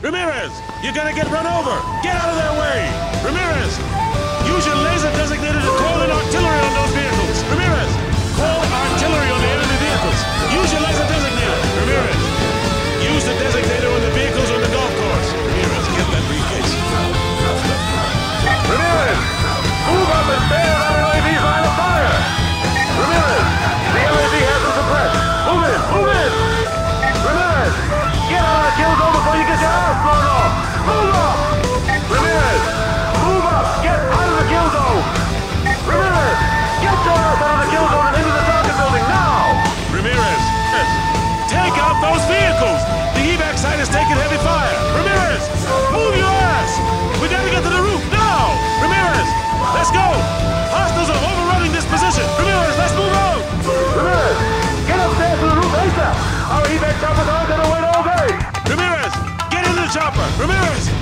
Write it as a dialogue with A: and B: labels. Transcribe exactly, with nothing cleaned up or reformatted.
A: Ramirez, you're gonna get run over. Get out of their way. Ramirez, use your laser designator to call in artillery on those vehicles. Ramirez, call artillery on the enemy vehicles. Use your laser designator. Ramirez, use the designator on the vehicles on the golf course. Ramirez, get that briefcase.
B: Ramirez, move up and stay on our L A V's line of fire. Ramirez, the L A V has them suppressed. Move in, move in. Ramirez, get out of the kill zone before you get your ass blown off. Move up. Ramirez, move up. Get out of the kill zone. Ramirez, get your ass out of the kill zone and into the target building now.
A: Ramirez, take out those vehicles. The evac site is taking heavy fire. Ramirez, move your ass. We gotta get to the roof now. Ramirez, let's go. Hostiles are overrunning this position. Ramirez, let's move on.
B: Ramirez, get upstairs to the roof ASAP. Our evac choppers aren't gonna wait all day.
A: Ramirez, get in the chopper. Ramirez,